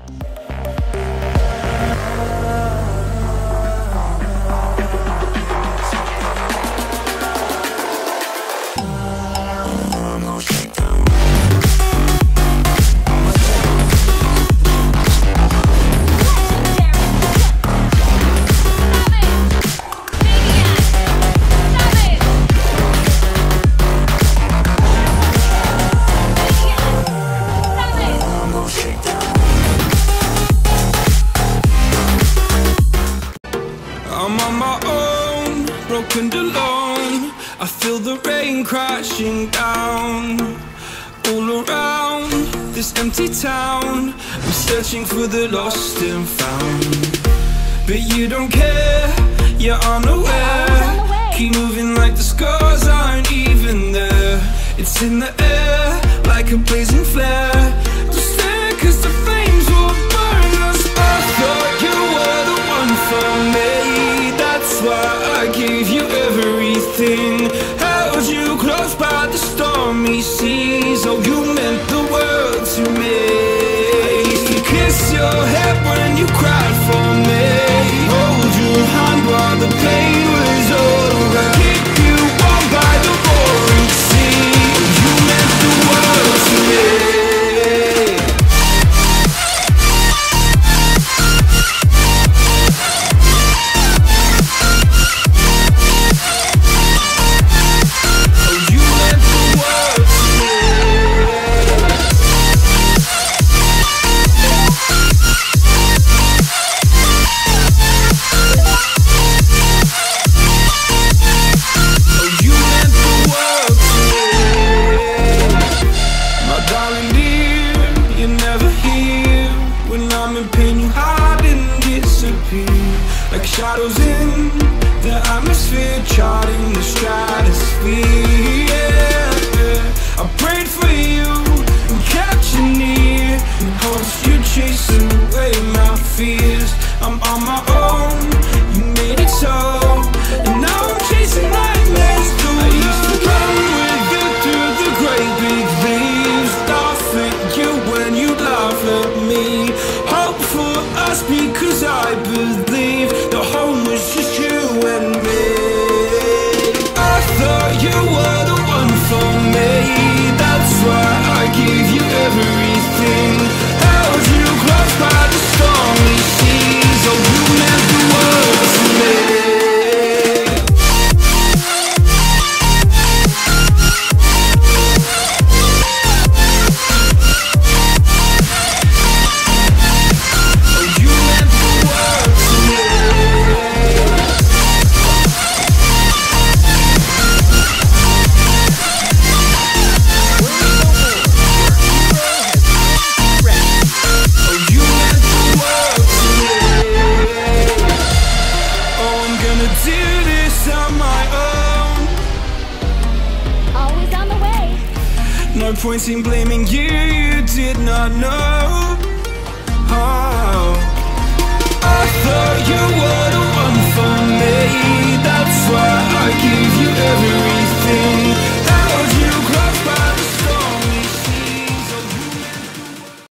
I'm on my own, broken alone. I feel the rain crashing down all around this empty town. I'm searching for the lost and found, but you don't care, you're unaware. Keep moving like the scars aren't even there. It's in the air like a blazing flare. Just stare, 'cause the flames will burn us. I thought you were the one for me. That's why I gave you everything. Held you close by the stormy seas. Oh, you meant the world to me. I used to kiss your head when you cried for me. Hold your hand while the pain was over. Keep you warm by the roaring sea. You meant the world to me. Like shadows in the atmosphere, charting the stratosphere. Yeah. I prayed for you and kept you near, in hopes you'd chase away my fears. I'm on my own, you made it so, and now I'm chasing nightmares through. I used to run with you through the great big leaves, laugh at you when you laugh at me. Hope for us because I believe the home was just you and me. I thought you were the one for me. That's why I gave you everything. Held you close by the stormy seas. Oh, you meant the world to me. No point in blaming you, you did not know. Oh,